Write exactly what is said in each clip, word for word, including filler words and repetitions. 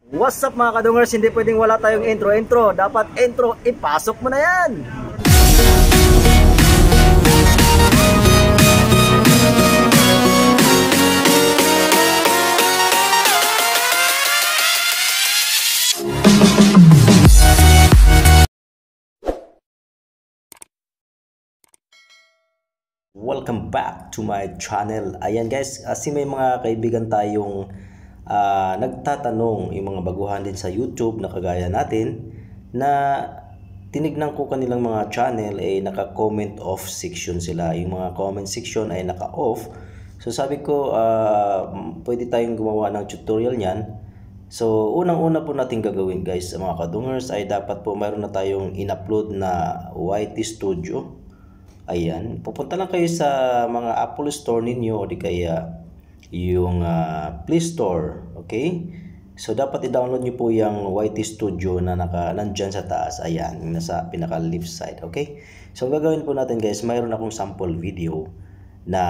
What's up mga kadungers, hindi pwedeng wala tayong intro-intro. Dapat intro, ipasok mo na yan! Welcome back to my channel. Ayan guys, kasi may mga kaibigan tayong uh, nagtatanong, yung mga baguhan din sa YouTube na kagaya natin, na tinignan ko kanilang mga channel ay eh, naka-comment off section sila. Yung mga comment section ay naka-off. So sabi ko, uh, pwede tayong gumawa ng tutorial niyan. So unang-una po natin gagawin guys, mga kadungers, ay dapat po mayroon na tayong in-upload na Y T Studio. Ayan, pupunta lang kayo sa mga Apple Store ninyo o di kaya yung uh, Play Store, okay? So dapat i-download nyo po yung Y T Studio na naka, nandyan sa taas, ayan, nasa pinaka left side, okay? So gagawin po natin guys, mayroon akong sample video na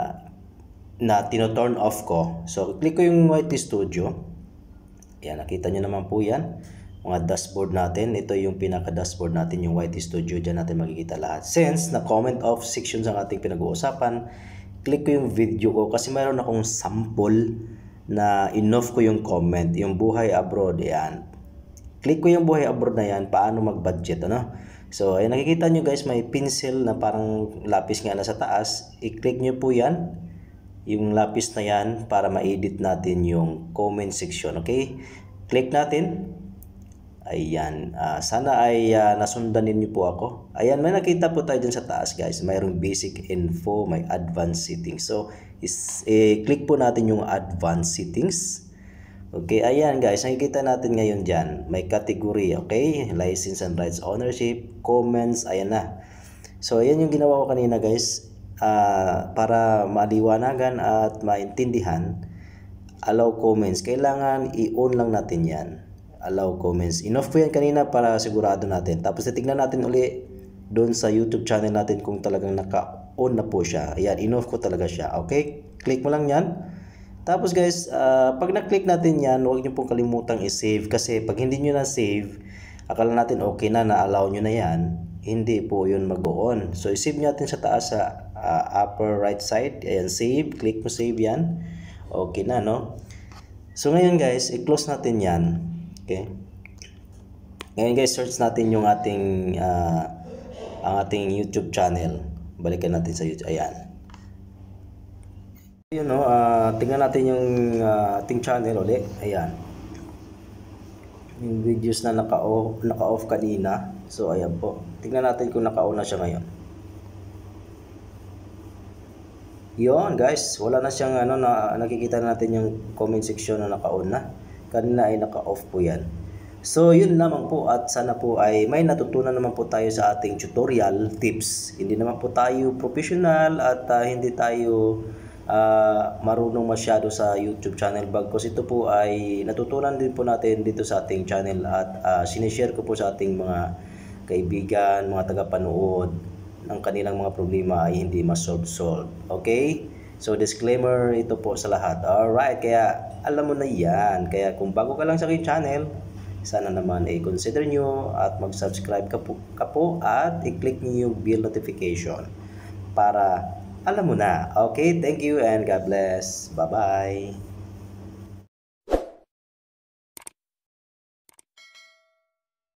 na tino-turn off ko. So click ko yung Y T Studio, ayan, nakita nyo naman po yan. Mga dashboard natin, ito yung pinaka dashboard natin, yung Y T Studio, dyan natin makikita lahat. Since na comment off section ang ating pinag-uusapan, click ko yung video ko kasi mayroon akong sample na in-off ko yung comment, yung buhay abroad, yan. Click ko yung buhay abroad na yan, paano mag-budget, ano? So ay nakikita nyo guys, may pencil na parang lapis nga na sa taas, i-click nyo po yan, yung lapis na yan, para ma-edit natin yung comment section, okay? Click natin. Ayan, uh, sana ay uh, nasundan ninyo po ako. Ayan, may nakita po tayo dyan sa taas guys. Mayroong basic info, may advanced settings. So, is, eh, click po natin yung advanced settings. Okay, ayan guys, nakikita natin ngayon dyan. May category, okay? License and rights ownership, comments, ayan na. So, ayan yung ginawa ko kanina guys. Uh, para maliwanagan at maintindihan, allow comments. Kailangan i-on lang natin yan. Allow comments. Enough po yan kanina para sigurado natin. Tapos titignan natin uli doon sa YouTube channel natin kung talagang naka-on na po siya. Ayan, enough ko talaga siya. Okay? Click mo lang yan. Tapos guys, uh, pag na-click natin yan, huwag nyo pong kalimutang i-save. Kasi pag hindi nyo na-save, akala natin okay na, na-allow nyo na yan. Hindi po yun mag-on. So, i-save natin sa taas sa uh, upper right side. Ayan, save. Click mo save yan. Okay na, no? So, ngayon guys, i-close natin yan. Okay. Ngayon guys, search natin yung ating uh, ang ating YouTube channel. Balikan natin sa YouTube. Ayan. Yun no, uh, tingnan natin yung uh, ating channel ulit. Ayan. Yung videos na naka-off, naka-off kanina. So ayan po. Tingnan natin kung naka-on na siya ngayon. Yun guys, wala na siyang ano, na nakikita natin yung comment section na naka-on na. Kanina ay naka-off po yan. So yun lamang po, at sana po ay may natutunan naman po tayo sa ating tutorial tips. Hindi naman po tayo professional at uh, hindi tayo uh, marunong masyado sa YouTube channel. Bagkus ito po ay natutunan din po natin dito sa ating channel at uh, sinishare ko po sa ating mga kaibigan, mga tagapanood ng kanilang mga problema ay hindi ma-solve-solve. Okay? So disclaimer ito po sa lahat. Alright, kaya alam mo na yan. Kaya kung bago ka lang sa aking channel, sana naman ay consider nyo at mag-subscribe ka po, ka po at i-click nyo yung bell notification para alam mo na. Okay, thank you and God bless. Bye-bye.